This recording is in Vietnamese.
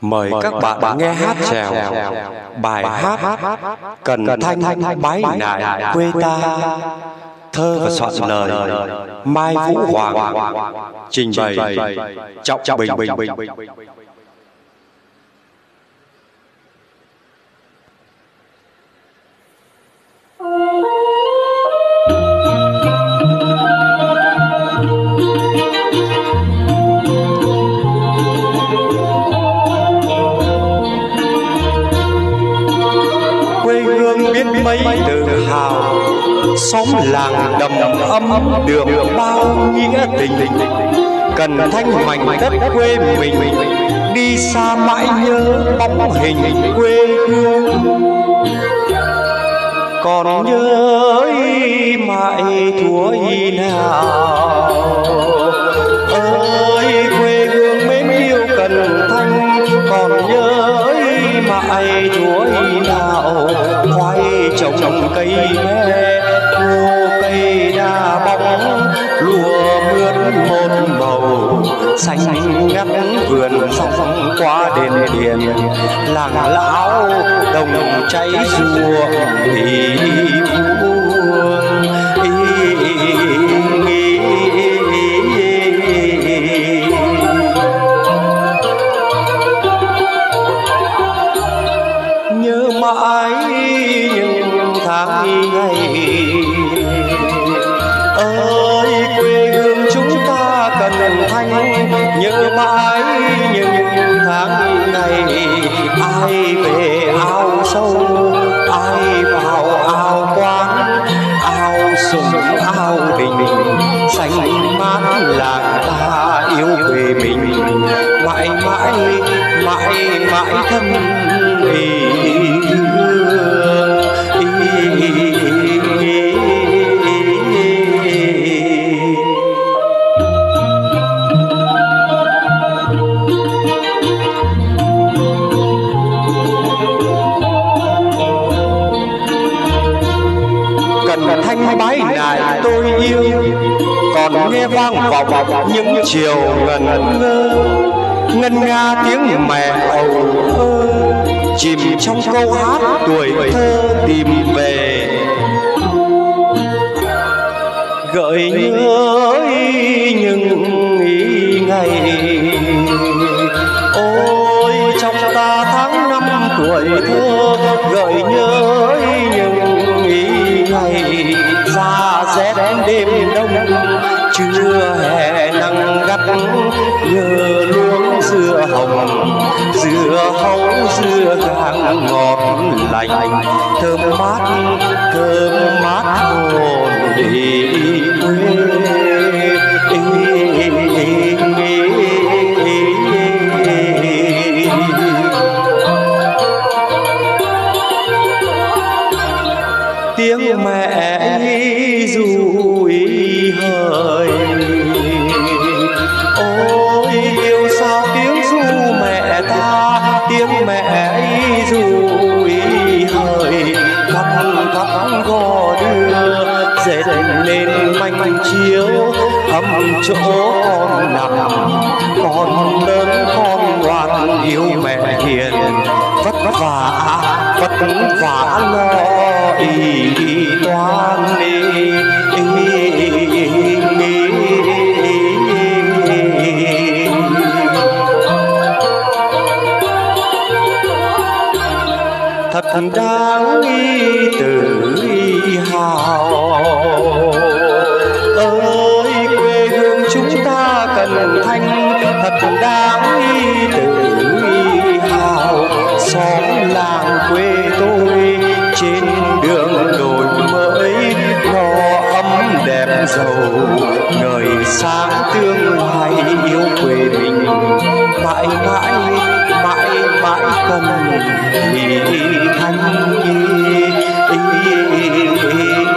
Mời các bạn nghe hát chèo bài hát Cần Thanh bái nại quê ta. Thơ và soạn lời Mai Vũ Hoàng. Trình bày Trọng Bình. Biết mấy tự hào, xóm làng đầm ấm được bao nghĩa tình. Cần Thanh mảnh đất quê mình, đi xa mãi nhớ bóng hình quê hương. Còn nhớ mãi thuở nào ơi quê hương mến yêu Cần Thanh. Còn nhớ mãi thuở nào khoai trồng cây me, ngô cây đa bóng, lúa mướt một màu xanh ngắt vườn xong qua đền điền. Làng lão đồng cháy ruộng thì nhớ mãi những tháng ngày ơi quê hương chúng ta Cần Thanh. Nhớ mãi những tháng ngày, ai về ao sâu, ai vào ao quán, ao sùng ao đình, xanh mát làng ta yêu quê mình. Mãi mãi mãi mãi thân Cần Thanh bái nại tôi yêu. Còn nghe vang vọng những chiều ngẩn ngơ, ngân nga tiếng mẹ ầu ơ, chìm trong câu hát tuổi thơ tìm về. Gợi nhớ những ngày ôi trong ta tháng năm tuổi thơ. Gợi nhớ những ngày ra rét đêm đông, trưa hè nắng gắt, nhớ luống dưa hồng, dưa hấu dưa gang ngọt lành, thơm mát hồn đi quê. Tiếng mẹ ru hời ôi yêu sao tiếng ru mẹ ta. Tiếng mẹ ru hời khắp gò đưa, dệt nên manh chiếu ấm chỗ con nằm. Con lớn con ngoan yêu mẹ hiền, vất vả lo toan thật đáng tự hào ơi quê hương chúng ta Cần Thanh. Thật đáng tự hào xóm làng quê tôi, trên đường đổi mới lo ấm đẹp giàu, ngời sáng tương lai yêu quê mình. Mãi mãi Cần Thanh.